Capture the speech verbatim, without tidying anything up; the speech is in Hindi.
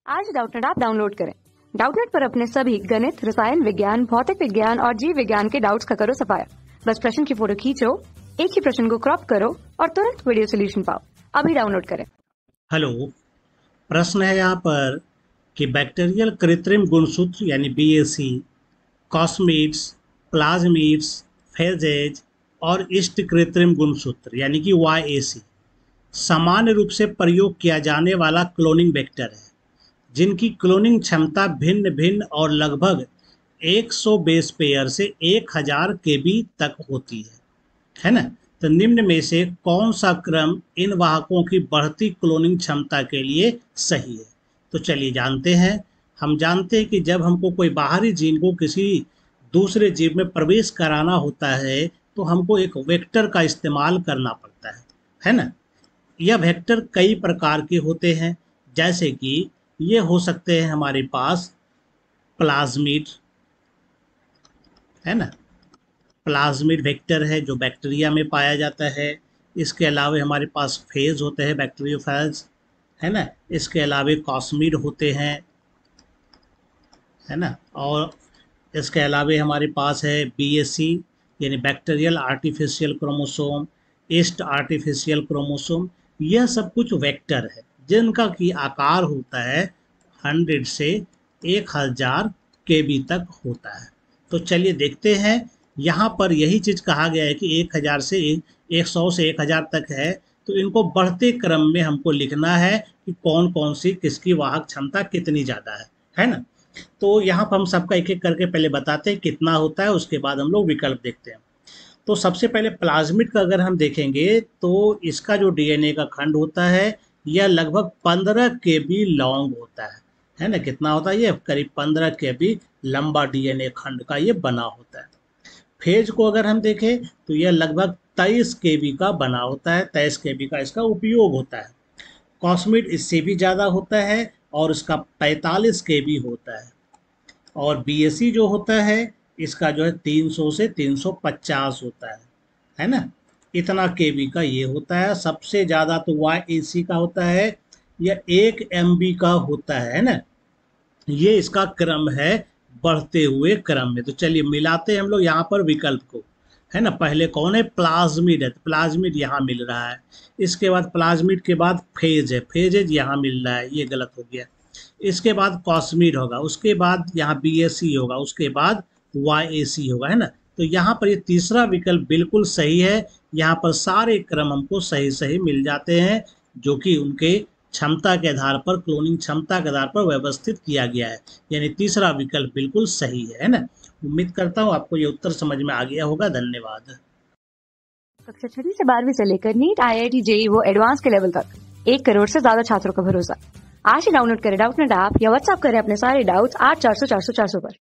आज डाउटनेट ऐप डाउनलोड करें। डाउटनेट पर अपने सभी गणित, रसायन विज्ञान, भौतिक विज्ञान और जीव विज्ञान के डाउट्स का करो सफाया। बस प्रश्न की फोटो खींचो, एक ही प्रश्न को क्रॉप करो और तुरंत वीडियो सोल्यूशन पाओ। अभी डाउनलोड करें। हेलो, प्रश्न है यहाँ पर कि बैक्टीरियल कृत्रिम गुणसूत्र यानी B A C, cosmids, plasmids, phages और इष्ट कृत्रिम गुणसूत्र यानी कि वाई ए सी सामान्य रूप से प्रयोग किया जाने वाला क्लोनिंग वेक्टर है, जिनकी क्लोनिंग क्षमता भिन्न भिन्न और लगभग सौ बेस पेयर से हज़ार केबी तक होती है है ना। तो निम्न में से कौन सा क्रम इन वाहकों की बढ़ती क्लोनिंग क्षमता के लिए सही है? तो चलिए जानते हैं। हम जानते हैं कि जब हमको कोई बाहरी जीन को किसी दूसरे जीव में प्रवेश कराना होता है तो हमको एक वेक्टर का इस्तेमाल करना पड़ता है है ना। यह वेक्टर कई प्रकार के होते हैं, जैसे कि ये हो सकते हैं हमारे पास प्लाज्मिड है ना, प्लाज्मिड वेक्टर है जो बैक्टीरिया में पाया जाता है। इसके अलावा हमारे पास फेज होते हैं, बैक्टीरियोफेज है ना। इसके अलावा कॉस्मिड होते हैं है ना। और इसके अलावा हमारे पास है बी ए सी यानी bacterial artificial chromosome, yeast artificial chromosome. यह सब कुछ वेक्टर है जिनका की आकार होता है हंड्रेड से एक हज़ार के बी तक होता है। तो चलिए देखते हैं। यहाँ पर यही चीज़ कहा गया है कि एक हज़ार से एक सौ से एक हज़ार तक है, तो इनको बढ़ते क्रम में हमको लिखना है कि कौन कौन सी किसकी वाहक क्षमता कितनी ज़्यादा है है ना। तो यहाँ पर हम सबका एक एक करके पहले बताते हैं कितना होता है, उसके बाद हम लोग विकल्प देखते हैं। तो सबसे पहले प्लाज्मिड का अगर हम देखेंगे तो इसका जो डी एन ए का खंड होता है यह लगभग पंद्रह के बी लॉन्ग होता है है ना। कितना होता है? ये करीब पंद्रह के बी लंबा डी एन ए खंड का ये बना होता है। फेज को अगर हम देखें तो यह लगभग तेईस के बी का बना होता है, तेईस के बी का इसका उपयोग होता है। कॉस्मिड इससे भी ज़्यादा होता है और इसका पैंतालीस के बी होता है। और बी ए सी जो होता है इसका जो है तीन सौ से तीन सौ पचास होता है है ना। इतना के बी का ये होता है। सबसे ज़्यादा तो वाई ए सी का होता है, यह एक एम बी का होता है ना। ये इसका क्रम है बढ़ते हुए क्रम में। तो चलिए मिलाते हैं हम लोग यहाँ पर विकल्प को है ना। पहले कौन है? प्लाज्मिड है, तो प्लाज्मिड यहाँ मिल रहा है। इसके बाद प्लाज्मिड के बाद फेज है, फेजेज यहाँ मिल रहा है, ये गलत हो गया। इसके बाद कॉस्मिड होगा, उसके बाद यहाँ बी ए सी होगा, उसके बाद वाई ए सी होगा है ना। तो यहाँ पर ये तीसरा विकल्प बिल्कुल सही है। यहाँ पर सारे क्रम हमको सही सही मिल जाते हैं जो कि उनके क्षमता के आधार पर, क्लोनिंग क्षमता के आधार पर व्यवस्थित किया गया है। यानी तीसरा विकल्प बिल्कुल सही है ना। उम्मीद करता हूँ आपको ये उत्तर समझ में आ गया होगा। धन्यवाद। कक्षा छठी से बारहवीं से लेकर नीट, आई आई टी, जे ई ई वो एडवांस के लेवल तक एक करोड़ से ज्यादा छात्रों का भरोसा। आज ही डाउनलोड करें डाउटनेट ऐप या व्हाट्सएप करें अपने सारे डाउट्स आठ चार सौ चार सौ चार सौ पर।